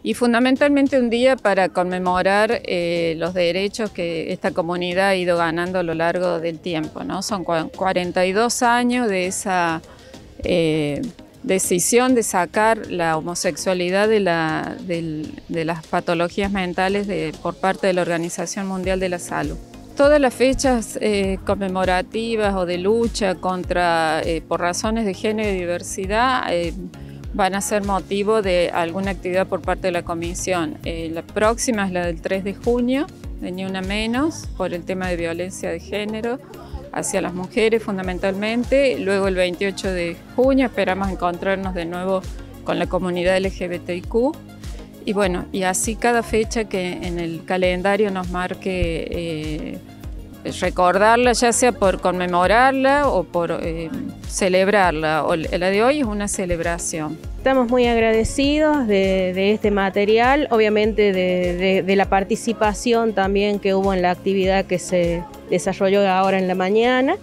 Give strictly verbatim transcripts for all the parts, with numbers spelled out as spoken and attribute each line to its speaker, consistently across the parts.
Speaker 1: Y fundamentalmente un día para conmemorar eh, los derechos que esta comunidad ha ido ganando a lo largo del tiempo, ¿no? Son cuarenta y dos años de esa eh, decisión de sacar la homosexualidad de, la, de, de las patologías mentales de, por parte de la Organización Mundial de la Salud. Todas las fechas eh, conmemorativas o de lucha contra, eh, por razones de género y diversidad eh, van a ser motivo de alguna actividad por parte de la Comisión. Eh, la próxima es la del tres de junio, de Ni Una Menos, por el tema de violencia de género hacia las mujeres fundamentalmente. Luego el veintiocho de junio esperamos encontrarnos de nuevo con la comunidad L G B T I Q. Y bueno, y así cada fecha que en el calendario nos marque eh, recordarla, ya sea por conmemorarla o por eh, celebrarla. O la de hoy es una celebración.
Speaker 2: Estamos muy agradecidos de, de este material, obviamente de, de, de la participación también que hubo en la actividad que se desarrolló ahora en la mañana.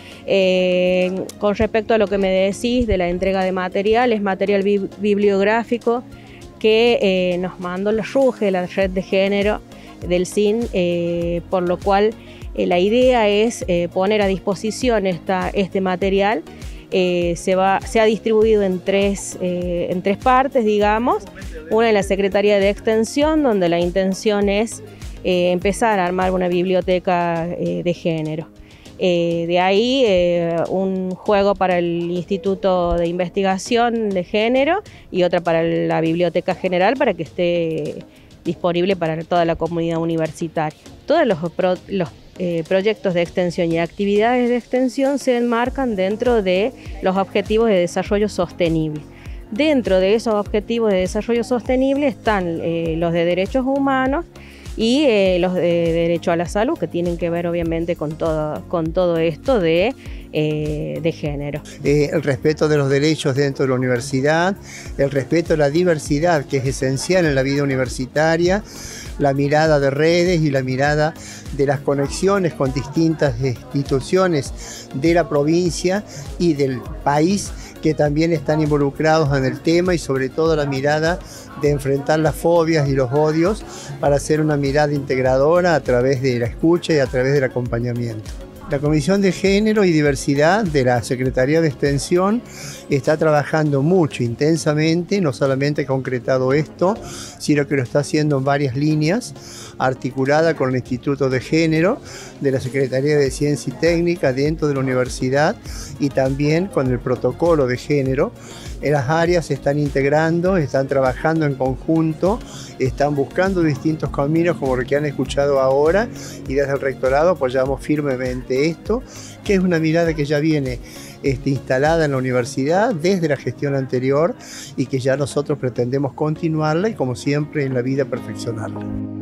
Speaker 2: Eh, con respecto a lo que me decís de la entrega de material, es material bi bibliográfico que eh, nos mandó la RUGE, la Red de Género del S I N, eh, por lo cual eh, la idea es eh, poner a disposición esta, este material. Eh, se, va, se ha distribuido en tres, eh, en tres partes, digamos. Una en la Secretaría de Extensión, donde la intención es eh, empezar a armar una biblioteca eh, de género. Eh, de ahí eh, un juego para el Instituto de Investigación de Género y otra para la Biblioteca General para que esté disponible para toda la comunidad universitaria. Todos los, pro, los eh, proyectos de extensión y actividades de extensión se enmarcan dentro de los objetivos de desarrollo sostenible. Dentro de esos objetivos de desarrollo sostenible están eh, los de derechos humanos y eh, los de derecho a la salud, que tienen que ver obviamente con todo, con todo esto de, eh, de género.
Speaker 3: Eh, el respeto de los derechos dentro de la universidad, el respeto a la diversidad, que es esencial en la vida universitaria, la mirada de redes y la mirada de las conexiones con distintas instituciones de la provincia y del país que también están involucrados en el tema, y sobre todo la mirada de enfrentar las fobias y los odios para hacer una mirada integradora a través de la escucha y a través del acompañamiento. La Comisión de Género y Diversidad de la Secretaría de Extensión está trabajando mucho, intensamente, no solamente ha concretado esto, sino que lo está haciendo en varias líneas, articulada con el Instituto de Género de la Secretaría de Ciencia y Técnica dentro de la universidad y también con el protocolo de género. En las áreas se están integrando, están trabajando en conjunto, están buscando distintos caminos como lo que han escuchado ahora, y desde el rectorado apoyamos firmemente esto, que es una mirada que ya viene este, instalada en la universidad desde la gestión anterior y que ya nosotros pretendemos continuarla y, como siempre en la vida, perfeccionarla.